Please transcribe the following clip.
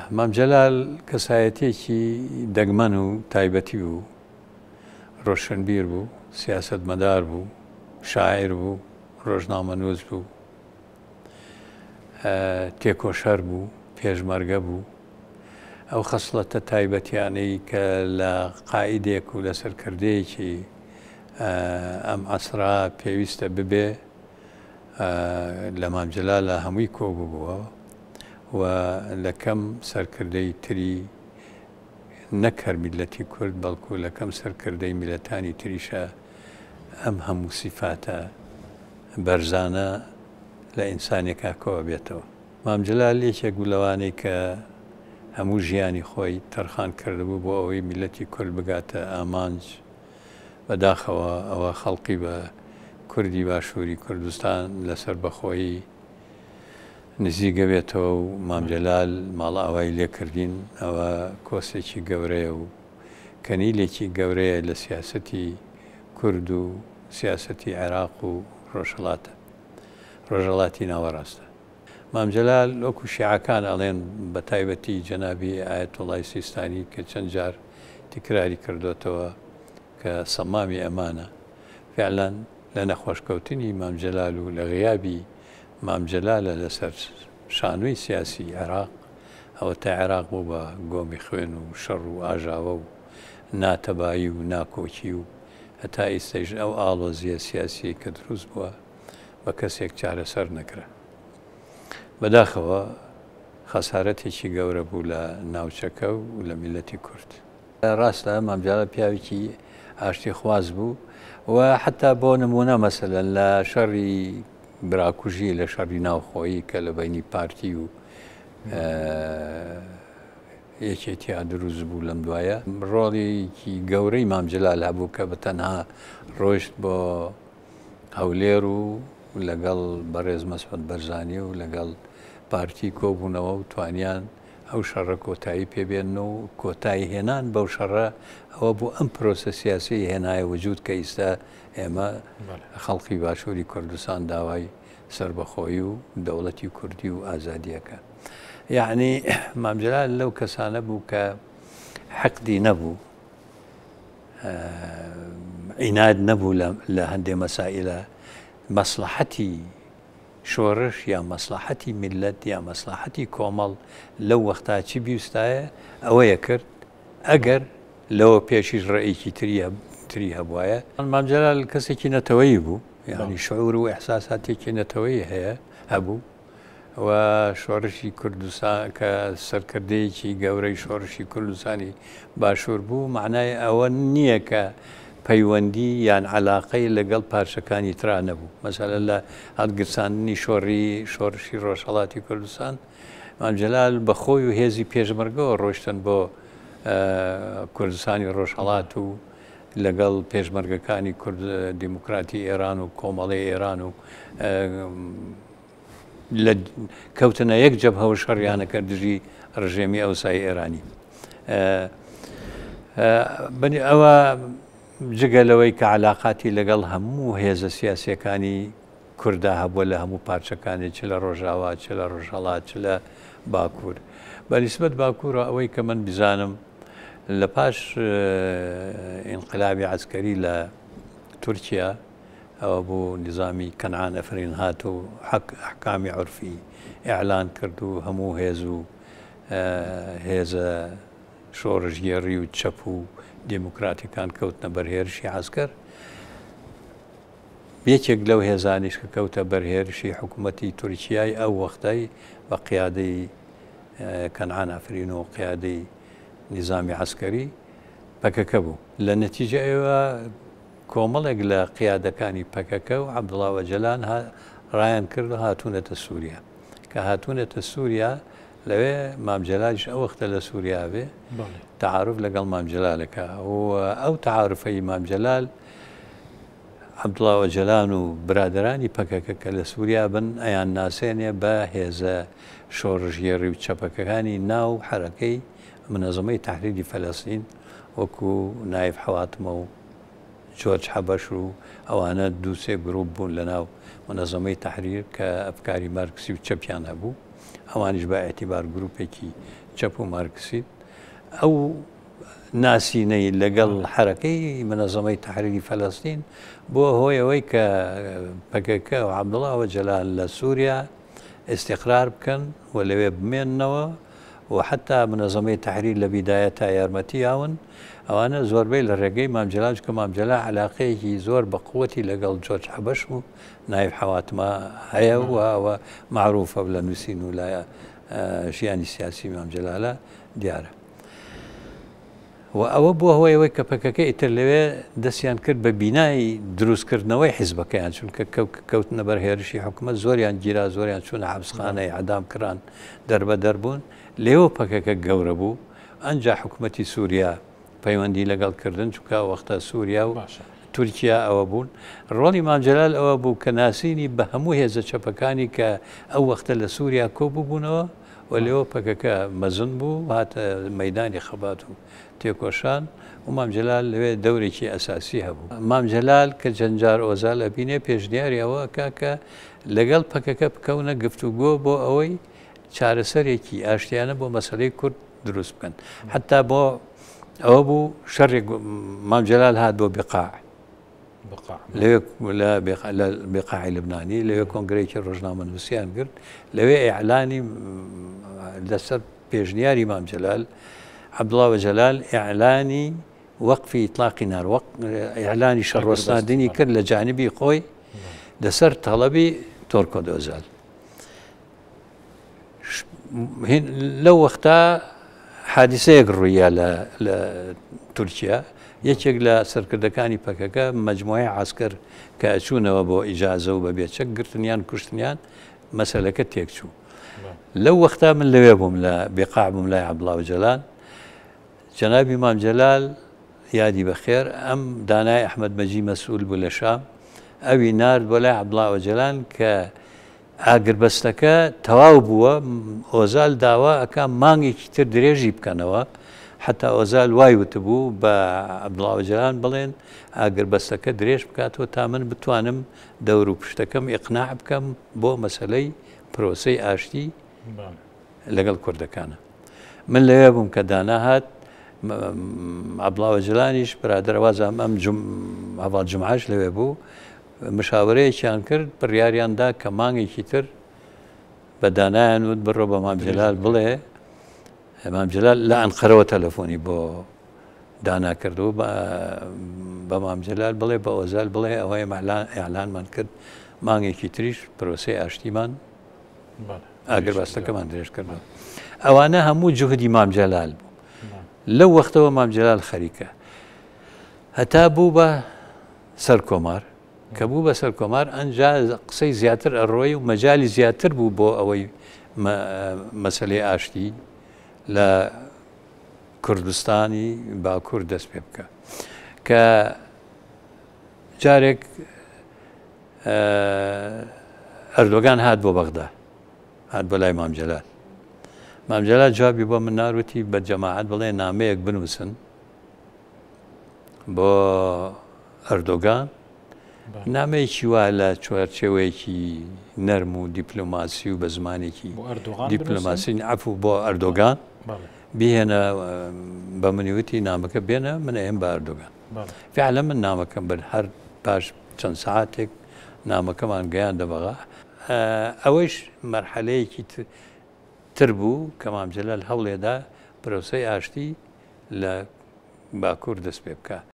مام جەلال کەسایەتێکی دەگمەن و تایبەتی بوو، ڕۆشنبیر بوو، سیاسەتمەدار بوو، شاعیر بوو، ڕۆژنامەنووس بوو، تێکۆشەر بوو، پێشمەرگە بوو. ئەو خەسڵەتە تایبەتیانەی کە لە قائیدێک و لە سەرکردەیەکی ئەم عەسرا پێویستە ببێ لە مام جەلالە هەمووی کۆبووبووە و لە کەم سەرکردەی تری نەک هەر میلەتی کورد بەڵکو لە کەم سەرکردەی میلەتانی تریشە ئەم هەموو سیفاتە بەرزانە لە ئینسانێکا کۆوە بێتەوە. مام جەلال یەکێک بوو لەوانەی کە هەموو ژیانی خۆی تەرخان کردبوو بۆ ئەوەی میلەتی کورد بگاتە ئامانج بەداخەوە ئەوە خەڵقی بە کوردی باشووری کوردستان لەسەر بەخۆیی نزیگە بێتەوە و مام جەلال ماڵ ئاوای لێکردین. ئەوە کۆسێکی گەورەیە و کەنیلێکی گەورەیە لە سیاسەتی کورد و سیاسەتی عێراق و ڕۆژهەڵاتی ناوەڕاستە. مام جەلال وەکو شیعەکان ئەڵێن بە تایبەتی جەنابی ئایەتوڵای سیستانی کە چەند جار تکراری کردوتەوە کە سەمامی ئەمانە فعلان لە نەخۆشکەوتنی مام جەلال و لە غیابی مام جەلالە لەسەر شانووی سیاسی عێراق ئەوە تا عێراق بوو بە گۆمی خوێن و شەڕ و ئاژاوە و ناتەبایی و ناکۆکی و هەتا ئیستەیش ئەو ئاڵۆزیە سیاسی کە دروست بووە بە کەسێک چارەسەر نەکرا. بەداخەوە خەسارەتێکی گەورە بوو لە ناوچەکە و لە میلەتی کورد. ڕاستە مام جەلال پیاوێکی ئاشتی خواز بوو و حتا بۆ نمونە مەسەلەن لە شەڕی براکوژی لە شەڕی ناوخۆیی کە لە بینی پارتی و یەکێتیا دروست بوو لەم دوایە ڕۆڵێکی گەورەی مام جەلال هەبوو کە بە تەنها ڕۆیشت بۆ هەولێر و لەگەڵ بەڕێز مەسعود بەرزانی و لەگەڵ پارتی کۆبوونەوە و توانیان ئەو شەڕە کۆتایی پێبێن و کۆتایی هێنان بەو شەڕە ئەوە بوو ئەم پرۆسە سیاسی هێنایە وجود کە ئیستا ئێمە خەڵقی باشووری کوردستان داوای سربەخۆیی و دەوڵەتی کوردی و ئازادیەکە. یعنی مام جەلال لەو کەسانە بوو کە حەقدی نەبوو، عیناد نەبوو لە هەندێک مەسائلە مەسلحەتی شۆڕش یا مەسلحەتی میلەت یا مەسلحەتی کۆمەڵ لەو وەختا چی بیستایە ئەوەیە کرد ئەگەر لەوە پێشیش ڕێیکی تری هەبوایە. مام جەلال کەسێکی نەتەوەیی بوو، یعنی شعور و ئەحساساتێکی نەتەوەیی هەبوو و شۆڕشی کوردستان کە سەرکردەیەکی گەورەی شۆڕشی کوردستانی باشوور بوو معنای ئەوە نییە کە پەیوەندی یان علاقەی لەگەڵ پارچەکانی ترا نەبوو. مەسەلەن لە هەڵگرساندنی شۆڕشی ڕۆژهەڵاتی کوردستان مام جەلال بە خۆی و هێزی پێشمەرگەوە ڕۆشتن بۆ کوردستانی ڕۆژهەڵات و لەگەڵ پێشمەرگەکانی کورد دیموکراتی ئێران و کۆمەڵی ئێران و کەوتنە یەک جەبهە شەڕیانەکە دژی ڕژێمی ئەوسای ئێرانی. ئەوە جگەلەوەی کە علااقاتی لەگەڵ هەموو هێزە سیاسیەکانی کووردا هەبووە لە هەموو پارچەکانی چ لە ڕۆژاوا چ لە ڕۆژهەڵات چ لە باکوور. بەنسبەت باکوورە ئەوەی کە من بزانم لە پاش ئینقلابی عەسکەری لە تورکیا ئەوە بوو نظامی کەنعان ئەفرین هات و ئەحکامی عورفی ئیعلان کرد و هەموو هێز و هێزە شۆڕژگێڕی و چەپ و دیموکراتیکان کەوتنە بەرهێرشی عەسکەر. یەکێک لەو هێزانیش کە کەوتە بەرهێرشی حکوومەتی تورکیای ئەو وەختەی بە قیادەی کەنعان ئەفرین و قیادەی نظامی عەسکەری پەکەکە بوو. لە نەتیجە ئێوە کۆمەڵێک لە قیادەکانی پەکەکە و عەبدوڵڵا وەجەلان ڕایان کرد و هاتوونەتە سووریا کە هاتوونەتە سووریا لەوێ مام جەلالیش ئەو وەختە لە سووریا بێ تعارف لەگەڵ مام جەلالەکە و ئەو تعارفەی مام جەلال عەبدوڵڵا وەجەلان و برادرانی پەکەکە کە لە سووریا بن ئەیان ناسێنێ بە هێزە شۆڕژگێڕی و چەپەکەکانی ناو حەرەکەی منەزەمەی تەحریری فەلەستین وەکو نایب حەواتمە و جۆرج حەبەش و ئەوانە دووسێ گرۆپ بوون لە ناو منەزەمەی تەحریر کە ئەفکاری مارکسی و چەپیان هەبوو. ئەوانیش بە ئێعتیبار گروپێکی چەپ و مارکسیت ئەو ناسینەی لەگەڵ حرەکەی منەزەمەی تەحریری فەلەستین بۆ هۆی ئەوەی کە پەکەکە و عەبدوڵڵا ئەوەجەلال لە سووریا ئیستیقرار بکەن و لەوێ بمێننەوە و حتا منەزەمەی تەحریر لە بیدایە تا یارمەتی یاون ئەوانە زۆربەی لە ڕێگەی مامجەلال کە مامجەلا عەلاقەیەکی زۆر بە قووەتی لەگەڵ جۆرج حەبەش و نایب حەواتمە هەیە و ئەوە معروفە لە نووسین و لە ژیانی سیاسی مامجەلالە دیارە. و ئەوە بووە هۆی ئەوەی کە پەکەکە ئیتر لەوێ دەستیان کرد بە بینایی دروستکردنەوەی حیزبەکەیان چونکە کەوتنە بەر هێرشی حکوومەت زۆریان گیرا زۆریان چوونە حەبسخانەی عەدام کران دەربە دەربوون لێوە پەکەکە گەورە بوو ئەنجا حکوومەتی سووریا پەیوەندی لەگەڵکردن چونکە وەختە سووریا و تورکیا ئەوە بوون ڕۆڵی مامجەلال ئەوە بوو کە ناسینی بە هەموو هێزە چەپەکانی کە ئەو وەختە لە سووریا کۆبوو بوونەوە و لێوە پەکەکە مەزن بوو هاتە مەیدانی خەبات و تێکۆشان و مامجەلال لەوێ دەورێکی ئەساسی هەبوو. مامجەلال کە جەنجار ئۆزال ئەبینێ پێشنیاری ئەوە کە لەگەڵ پەکەکە بکەونە گفتوگۆ بۆ ئەوەی چارەسەرێکی ئاشتیانە بۆ مەسەلەی کورد دروست بکەن حتا بۆ ئەوە بوو شەڕێک مامجەلال هات بۆ بقاع لەوێ لە بقاعی لبنانی لەوێ کۆنگرەیەکی ڕۆژنامەنووسیان کرد لەوێ ئیعلانی لەسەر پێشنیاری مامجەلال عەبدوڵڵا ئەوەجەلال ئیعلانی وەقفی ئیطلاقی نار ئیعلانی شەڕوەستاندنی کرد لە جانبی خۆی لەسەر تەڵەبی تۆرکۆ دۆزال. لەو وەختە حادیسەیەک ڕوویە لە تورکیا یەکێک لە سەرکردەکانی پەکەکە مەجموعەی عاسکەر کە ئەچوونەوە بۆ ئیجازە و بە بێچەک گرتنیان کوشتنیان مەسەلەکە تێکچوو. لەو وەختە من لەوێ بووم لە بێقاع بووم لای عەبدوڵڵا ئەوەجەلال جەنابی مامجەلال یادی بەخێر ئەم دانای ئەحمەد مەجی مەسئول بوو لە شام ئەوی نارد بۆ لای عەبدوڵڵا ئەوەجەلال کە ئاگربەستەکە تەواو بووە ئۆزال داوا ئەکا مانگێکی تر درێژی بکەنەوە حتا ئۆزال وای وتبوو بە عەبدوڵڵا ئەوەجەلال بڵێن ئاگربەستەکە درێژ بکاتەوە تا من بتوانم دەور و پشتەکەم ئیقناع بکەم بۆ مەسەلەی پرۆسەی ئاشتی لەگەڵ کوردەکانە. من لەوێ بووم کە دانا هات عەبدوڵڵا ئەوەجەلانیش برادەرەوازم ئەم هەڤاڵ جومعەش لەوێ بوو مشاورەیەکیان کرد بڕیاریاندا کە مانگێکی تر بە دانایان وت بڕۆ بە مامجەلال بڵێ مامجەلال لە ئەنقەرەوە تەلەفۆنی بۆ دانا کردو بە مامجەلال بڵێ بە ئۆزال بڵێ ئەوەی ئیعلانمان کرد مانگێکی تریش پرۆسەی ئاشتیمان ئاگربەستەکەمان درێژ کردەوە. ئەوانە هەموو جوهدی مامجەلال بوو. لەو وەختەوە مامجەلال خەریکە هەتا بوو بە سەر کۆمار کە بوو بە سەر کۆمار ئەنجا قسەی زیاتر ئەڕۆی و مەجای زیاتر بوو بۆ ئەوەی مەسەلەی ئاشتی لە کوردستانی باکوور دەست پێ بکە کە جارێک ئەردۆگان هات بۆ بەغدا هات بۆ لای مامجەلال مامجەلال جوابی بۆ من ناروتی بە جەماعەت بڵێ نامەیەک بنووسن بۆ ئەردۆگان نامەیەکی وا لە چوارچێوەیەکی نەرم و دیپلۆماسی و بە زمانێکی دیپلۆماسی عەفو بۆ ئەردۆگان بهێنە بە منیوتی نامەکە بێنە من ئەم بە ئەردۆگان فعلا من نامەکەم بر هەر پاش چەند ساعاتێک نامەکەمان گەیان دەبغا ئەوەش مەرحەلەیەکی تر بوو کە مامجەلال هەوڵێدا پرۆسەی ئاشتی لە باکوور دەست پێ بکە.